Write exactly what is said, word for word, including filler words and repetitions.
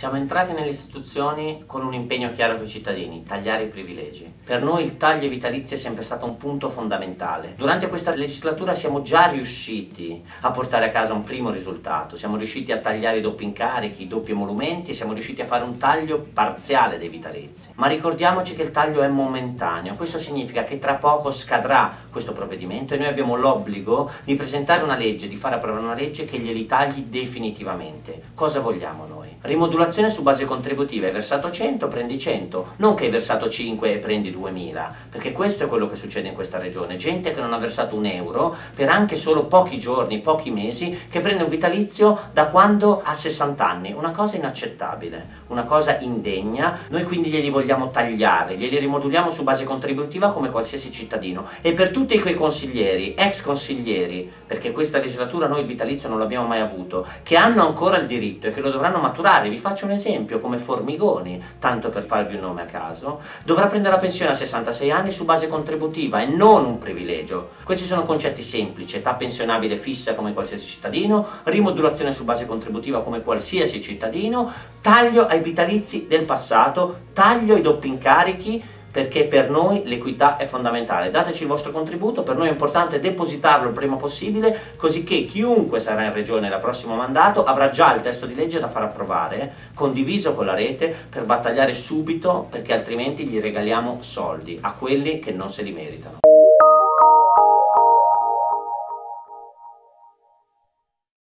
Siamo entrati nelle istituzioni con un impegno chiaro per i cittadini: tagliare i privilegi. Per noi il taglio ai vitalizi è sempre stato un punto fondamentale. Durante questa legislatura siamo già riusciti a portare a casa un primo risultato. Siamo riusciti a tagliare i doppi incarichi, i doppi emolumenti e siamo riusciti a fare un taglio parziale dei vitalizi. Ma ricordiamoci che il taglio è momentaneo. Questo significa che tra poco scadrà questo provvedimento e noi abbiamo l'obbligo di presentare una legge, di fare approvare una legge che glieli tagli definitivamente. Cosa vogliamo noi? Rimodulazione su base contributiva: hai versato cento, prendi cento, non che hai versato cinque e prendi duemila, perché questo è quello che succede in questa regione. Gente che non ha versato un euro per anche solo pochi giorni, pochi mesi, che prende un vitalizio da quando ha sessanta anni. Una cosa inaccettabile, una cosa indegna. Noi quindi glieli vogliamo tagliare, glieli rimoduliamo su base contributiva come qualsiasi cittadino. E per tutti quei consiglieri, ex consiglieri, perché questa legislatura noi il vitalizio non l'abbiamo mai avuto, che hanno ancora il diritto e che lo dovranno maturare, vi faccio un esempio, come Formigoni, tanto per farvi un nome a caso, dovrà prendere la pensione a sessantasei anni su base contributiva e non un privilegio. Questi sono concetti semplici: età pensionabile fissa come qualsiasi cittadino, rimodulazione su base contributiva come qualsiasi cittadino, taglio ai vitalizi del passato, taglio ai doppi incarichi, perché per noi l'equità è fondamentale. Dateci il vostro contributo, per noi è importante depositarlo il prima possibile, così che chiunque sarà in regione al prossimo mandato avrà già il testo di legge da far approvare, condiviso con la rete, per battagliare subito, perché altrimenti gli regaliamo soldi a quelli che non se li meritano.